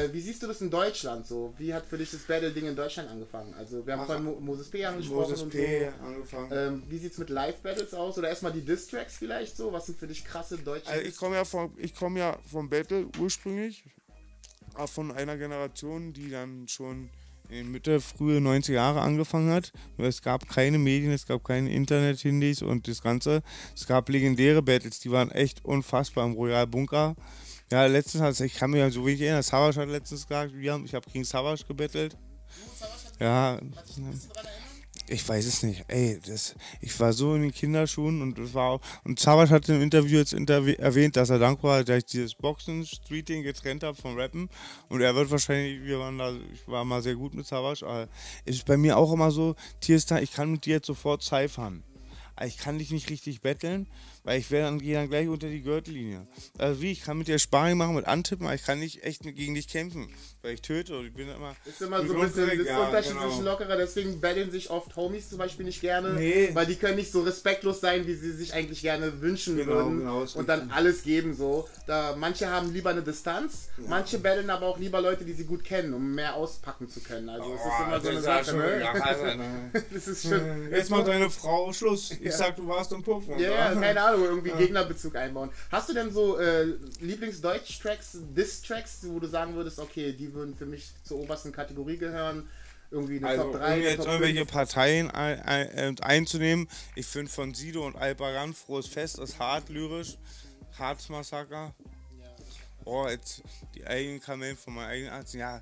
Wie siehst du das in Deutschland so? Wie hat für dich das Battle-Ding in Deutschland angefangen? Also wir haben vorhin Moses P. angesprochen Moses und P. so. angefangen. Wie sieht's mit Live-Battles aus? Oder erstmal die Diss-Tracks vielleicht so? Was sind für dich krasse deutsche... Also ich komme ja vom Battle ursprünglich, auch von einer Generation, die dann schon in Mitte, frühe 90er Jahre angefangen hat. Es gab keine Medien, es gab keine Internet-Handys und das Ganze. Es gab legendäre Battles, die waren echt unfassbar im Royal Bunker. Ja, letztens, ich kann mich ja so wenig erinnern, Savage hat letztens gesagt, ich habe gegen Savage gebettelt. Ja, ich weiß es nicht. Ey, ich war so in den Kinderschuhen und Savage hat im Interview jetzt erwähnt, dass er dankbar war, dass ich dieses Boxen-Streeting getrennt habe vom Rappen. Und er wird wahrscheinlich, ich war mal sehr gut mit Savage, aber es ist bei mir auch immer so, Tierstar, ich kann mit dir jetzt sofort cyphern. Aber ich kann dich nicht richtig betteln, weil gehe dann gleich unter die Gürtellinie. Also ich kann mit dir Sparring machen, mit antippen, aber ich kann nicht echt gegen dich kämpfen, weil ich töte und ich bin immer... Ist immer so ein bisschen das Unterschied zwischen lockerer, deswegen battlen sich oft Homies zum Beispiel nicht gerne, weil die können nicht so respektlos sein, wie sie sich eigentlich gerne wünschen würden und dann alles geben so. Manche haben lieber eine Distanz, manche battlen aber auch lieber Leute, die sie gut kennen, um mehr auspacken zu können. Also es ist immer so eine Sache, ne? Das ist schon... Jetzt macht deine Frau Schluss. Ich sag, du warst im Puff. Ja, keine Ahnung, irgendwie Gegnerbezug einbauen. Hast du denn so Lieblings-Deutsch-Tracks, Diss-Tracks, wo du sagen würdest, okay, die würden für mich zur obersten Kategorie gehören? Irgendwie eine Top 3, um jetzt Top irgendwelche 5? Parteien einzunehmen. Ich finde von Sido und Alparan Frohes Fest ist hart lyrisch. Harz Massaker. Oh, jetzt die eigenen Kamellen von meinem eigenen Arzt. Ja,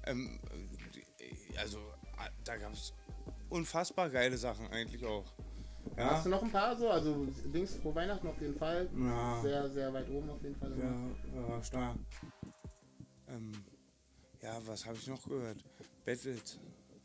also da gab es unfassbar geile Sachen eigentlich auch. Ja. Hast du noch ein paar so? Also Dings vor Weihnachten auf jeden Fall. Ja. Sehr, sehr weit oben auf jeden Fall. Ja, stark. Ja, was habe ich noch gehört? Battles.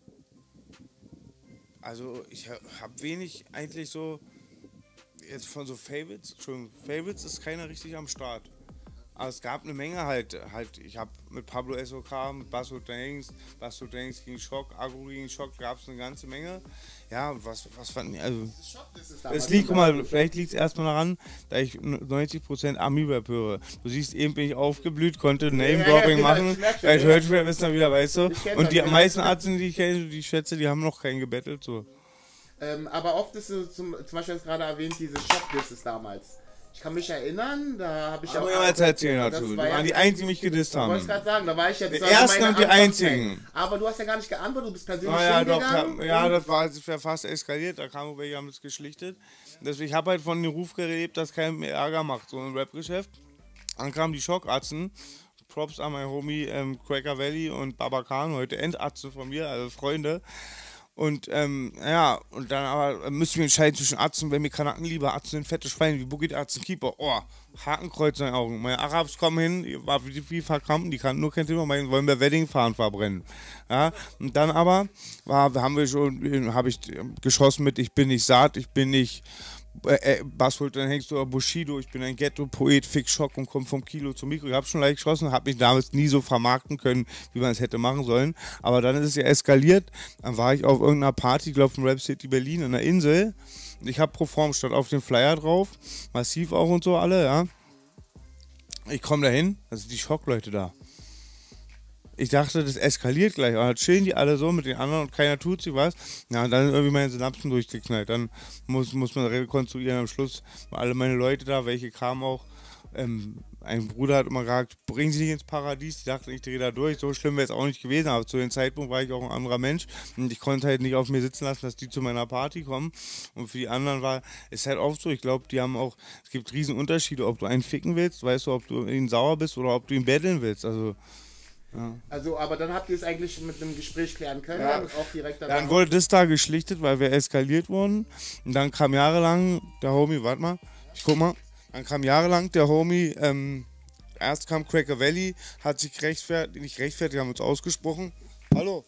Also ich habe wenig eigentlich so jetzt von so Favorites. Schon Favorites ist keiner richtig am Start. Aber es gab eine Menge halt. Ich habe mit Pablo SOK, mit Basso Dance gegen Schock, Agro gegen Schock, gab es eine ganze Menge. Ja, was fand ich, also... Es liegt, guck mal, vielleicht liegt es erstmal daran, da ich 90% Ami-Rap höre. Du siehst, eben bin ich aufgeblüht, konnte Name-Dropping machen, weil ich Hörschwer ist dann wieder, weißt du. Und die meisten Arten, die ich kenne, die ich schätze, die haben noch keinen gebettelt, so. Aber oft ist so, zum Beispiel hast du gerade erwähnt, diese Shop-Disses damals. Ich kann mich erinnern, da habe ich auch... Aber erzählen dazu. Das waren die einzigen, die mich gedisst haben. Ich wollte gerade sagen, da war ich ja... Die ersten und die einzigen. Aber du hast ja gar nicht geantwortet, du bist persönlich hingegangen. Das wäre fast eskaliert, da kamen welche, haben es geschlichtet. Deswegen habe ich halt von dem Ruf gelebt, dass keiner mehr Ärger macht, so ein Rap-Geschäft. Dann kamen die Schockatzen. Props an mein Homie Cracker Valley und Baba Khan, heute Endatzen von mir, also Freunde. Und und dann aber müssen wir entscheiden zwischen Atzen, wenn wir Kanaken lieber, Atzen sind fette Schweine, wie Boogie Atzen Keeper. Oh, Hakenkreuz in den Augen. Meine Arabs kommen hin, war wie verkrampfen, die kannten nur kein Thema, wollen wir Wedding fahren verbrennen. Ja, und dann aber habe ich geschossen mit Ich bin nicht Saat, ich bin nicht Bass holt, dann hängst du Bushido, ich bin ein Ghetto-Poet, Fick Schock und komm vom Kilo zum Mikro. Ich habe schon leicht geschossen, habe mich damals nie so vermarkten können, wie man es hätte machen sollen. Aber dann ist es ja eskaliert. Dann war ich auf irgendeiner Party, glaube ich, in Rap City Berlin, in der Insel. Ich habe Proform, stand auf dem Flyer drauf, massiv auch und so alle, ja. Ich komme dahin, da sind die Schockleute da. Ich dachte, das eskaliert gleich. Und dann chillen die alle so mit den anderen und keiner tut sich was. Ja, und dann sind irgendwie meine Synapsen durchgeknallt. Dann muss man rekonstruieren am Schluss. Alle meine Leute da, welche kamen auch. Ein Bruder hat immer gesagt, bringen Sie nicht ins Paradies. Ich dachte, ich drehe da durch. So schlimm wäre es auch nicht gewesen. Aber zu dem Zeitpunkt war ich auch ein anderer Mensch. Und ich konnte halt nicht auf mir sitzen lassen, dass die zu meiner Party kommen. Und für die anderen ist halt oft so. Ich glaube, es gibt riesen Unterschiede, ob du einen ficken willst, weißt du, ob du ihn sauer bist oder ob du ihn betteln willst. Ja. Also, aber dann habt ihr es eigentlich mit einem Gespräch klären können, ja. auch direkt dann wurde das da geschlichtet, weil wir eskaliert wurden. Und dann kam jahrelang der Homie, warte mal, ich guck mal. Dann kam jahrelang der Homie, erst kam Cracker Valley, hat sich nicht rechtfertigt, haben uns ausgesprochen. Hallo.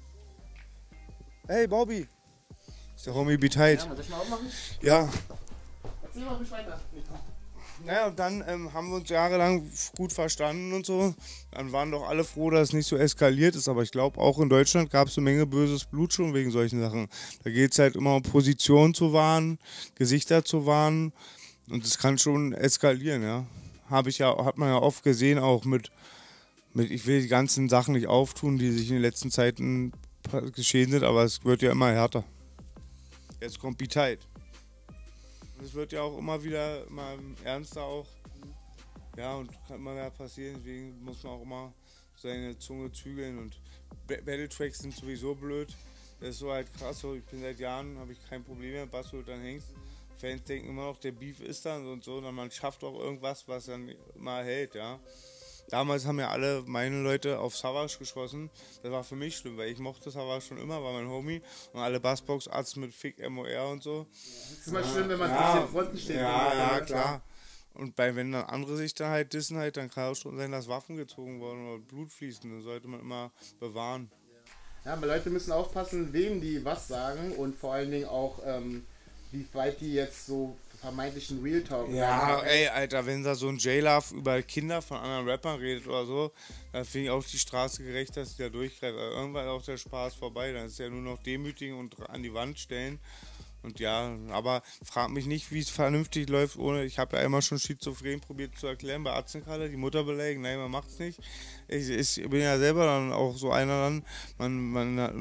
Hey Bobby. Ist der Homie beteiligt. Ja, soll ich mal aufmachen? Ja. Erzähl mal mich weiter. Naja, und dann haben wir uns jahrelang gut verstanden und so. Dann waren doch alle froh, dass es nicht so eskaliert ist. Aber ich glaube, auch in Deutschland gab es eine Menge böses Blut schon wegen solchen Sachen. Da geht es halt immer um Position zu wahren, Gesichter zu wahren. Und das kann schon eskalieren, ja. Hat man ja oft gesehen, auch mit Ich will die ganzen Sachen nicht auftun, die sich in den letzten Zeiten geschehen sind, aber es wird ja immer härter. Jetzt kommt B-Tide. Und es wird ja auch immer wieder immer ernster auch. Ja, und kann immer mehr passieren, deswegen muss man auch immer seine Zunge zügeln. Und Battle-Tracks sind sowieso blöd. Das ist so halt krass, so ich bin seit Jahren, habe ich kein Problem mehr, Basso dann hängst. Fans denken immer noch, der Beef ist dann und so, und man schafft auch irgendwas, was dann mal hält, ja. Damals haben ja alle meine Leute auf Savage geschossen. Das war für mich schlimm, weil ich mochte Savage schon immer, war mein Homie. Und alle Bassbox-Arzt mit Fick MOR und so. Das ist immer schlimm, wenn man zwischen den Fronten steht. Ja, klar. Und wenn dann andere sich da halt dissen, halt, dann kann auch schon sein, dass Waffen gezogen wurden oder Blut fließen. Das sollte man immer bewahren. Ja, aber Leute müssen aufpassen, wem die was sagen und vor allen Dingen auch, wie weit die jetzt so vermeintlichen Real Talk. Ja, ey, Alter, wenn da so ein J-Love über Kinder von anderen Rappern redet oder so, dann finde ich auch die Straße gerecht, dass die da durchgreift. Also irgendwann ist auch der Spaß vorbei, dann ist ja nur noch demütigen und an die Wand stellen. Und ja, aber frag mich nicht, wie es vernünftig läuft, ohne, ich habe ja immer schon schizophren probiert zu erklären bei Atzenkalle, die Mutter beleidigen, nein, man macht's nicht. Ich bin ja selber dann auch so einer dann,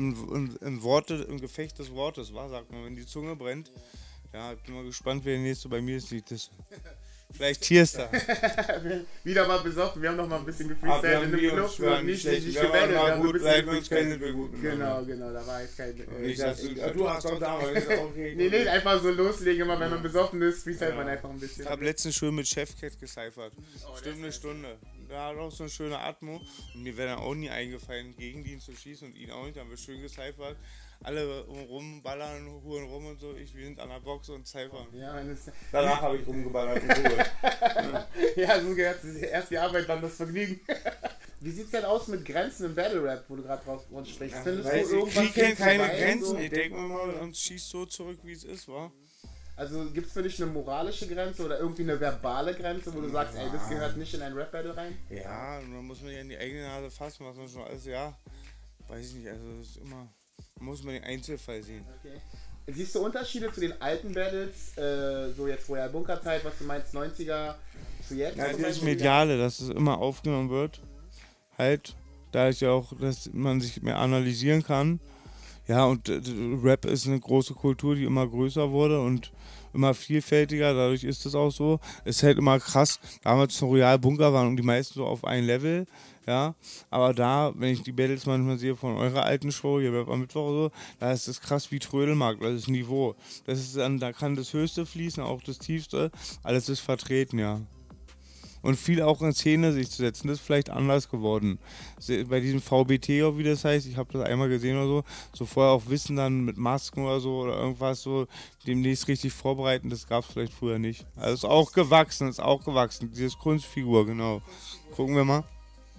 im Gefecht des Wortes, sagt man, wenn die Zunge brennt. Ja, ich bin mal gespannt, wer der nächste bei mir ist, liegt das. Vielleicht Tierstar. Wieder mal besoffen, wir haben noch mal ein bisschen gefreestylt in dem Club und nicht gebettelt. Wir haben gut, seit wir uns kennen, wir gut. Genau, da war jetzt kein... du hast doch damals, okay. Nee, einfach so loslegen, immer wenn man besoffen ist, freestylt man einfach ein bisschen. Ich habe letztens schön mit Chefcat gecyphert. Stimmt, eine Stunde. Da hat auch so eine schöne Atmo. Und mir wäre dann auch nie eingefallen, gegen ihn zu schießen und ihn auch nicht. Da haben wir schön gecyphert. Alle rumballern, huren rum und so. Wir sind an der Box und cyphern. Ja, danach habe ich rumgeballert und Ruhe. Ja, so gehört erst die Arbeit, dann das Vergnügen. Wie sieht's denn aus mit Grenzen im Battle Rap, wo du gerade drauf sprichst? Ja, findest du irgendwas? Ich kenne keine Grenzen. So? Ich denke mal, und schießt so zurück, wie es ist, wa? Also gibt es für dich eine moralische Grenze oder irgendwie eine verbale Grenze, wo du sagst, ey, das gehört nicht in ein Rap-Battle rein? Ja, dann muss man ja in die eigene Nase fassen, was man schon alles, weiß ich nicht, also das ist immer... Muss man den Einzelfall sehen. Okay. Siehst du Unterschiede zu den alten Battles, so jetzt Royal Bunker-Zeit, was du meinst, 90er zu jetzt? Ja, das Mediale, dass es immer aufgenommen wird, halt, da ist ja auch, dass man sich mehr analysieren kann. Ja, und Rap ist eine große Kultur, die immer größer wurde und immer vielfältiger, dadurch ist es auch so. Es ist halt immer krass, damals zum Royal Bunker waren die meisten so auf ein Level, ja, aber da, wenn ich die Battles manchmal sehe von eurer alten Show, hier am Mittwoch oder so, da ist es krass wie Trödelmarkt, das ist Niveau. Das ist dann, da kann das Höchste fließen, auch das Tiefste, alles ist vertreten, ja. Und viel auch in Szene sich zu setzen, das ist vielleicht anders geworden. Bei diesem VBT, wie das heißt, ich habe das einmal gesehen oder so vorher auch Wissen dann mit Masken oder so oder irgendwas so, demnächst richtig vorbereiten, das gab es vielleicht früher nicht. Also ist auch gewachsen, dieses Kunstfigur, genau. Gucken wir mal.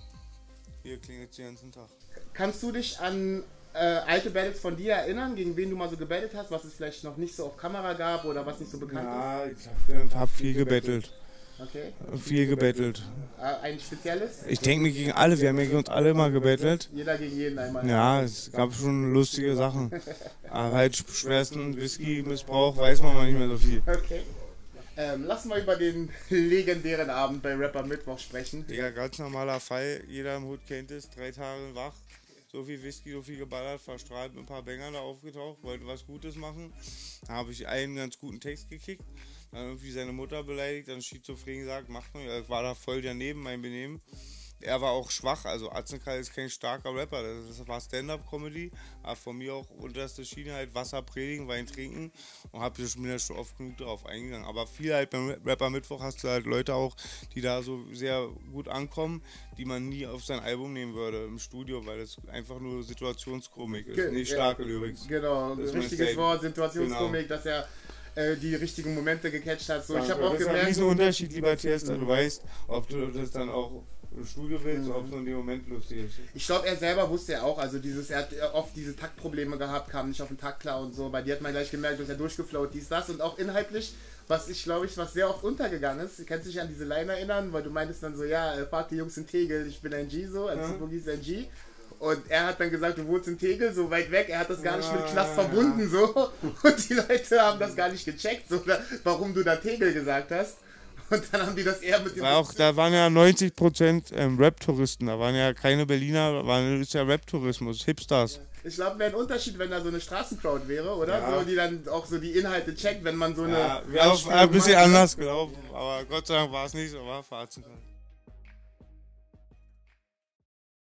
Hier klingelt es den ganzen Tag. Kannst du dich an alte Battles von dir erinnern, gegen wen du mal so gebettelt hast, was es vielleicht noch nicht so auf Kamera gab oder was nicht so bekannt ist? Ja, ich habe viel gebettelt. Okay. Viel gebettelt. Ein spezielles? Ich denke mir gegen alle, wir haben ja gegen uns alle mal gebettelt. Jeder gegen jeden einmal. Ja, es gab schon lustige Sachen. Aber halt schwersten Whisky-Missbrauch weiß man mal nicht mehr so viel. Okay. Lass mal über den legendären Abend bei Rapper Mittwoch sprechen. Ja, ganz normaler Fall. Jeder im Hut kennt es. 3 Tage wach. So viel Whisky, so viel geballert, verstrahlt mit ein paar Bängern da aufgetaucht. Wollte was Gutes machen. Da habe ich einen ganz guten Text gekickt. Dann irgendwie seine Mutter beleidigt, dann schizophren gesagt, macht man, er war da voll daneben, mein Benehmen. Er war auch schwach, also Atzenkal ist kein starker Rapper, das war Stand-Up-Comedy, aber von mir auch unterste Schiene halt Wasser predigen, Wein trinken und hab mir schon oft genug darauf eingegangen. Aber viel halt beim Rapper Mittwoch hast du halt Leute auch, die da so sehr gut ankommen, die man nie auf sein Album nehmen würde im Studio, weil das einfach nur Situationskomik ist, nicht starke Lyrics. Genau, das richtiges Wort, Situationskomik, genau. Dass er die richtigen Momente gecatcht hat. So, ich habe auch gemerkt... Das ist ein Unterschied, lieber Tester. Du weißt, ob du das dann auch im Studio willst oder ob es nur in dem Moment lustig ist. Ich glaube, er selber wusste ja auch, also er hat oft diese Taktprobleme gehabt, kam nicht auf den Takt klar und so. Bei dir hat man gleich gemerkt, dass er durchgeflowt, dies, das und auch inhaltlich, was sehr oft untergegangen ist. Du kannst dich an diese Line erinnern, weil du meintest dann so, ja, frag die Jungs in Tegel, ich bin ein G so, also Boogie ist ein G. Und er hat dann gesagt, du wohnst in Tegel, so weit weg, er hat das gar nicht mit Knast verbunden, so. Und die Leute haben das gar nicht gecheckt, so, warum du da Tegel gesagt hast. Und dann haben die das eher mit dem... Da waren ja 90% Rap-Touristen, da waren ja keine Berliner, ist ja Rap-Tourismus, Hipsters. Ich glaube, wäre ein Unterschied, wenn da so eine Straßencrowd wäre, oder? Ja. So, die dann auch so die Inhalte checkt, wenn man so eine... Ja, wäre auch ein bisschen anders gelaufen, aber Gott sei Dank war es nicht so, war Fahrt.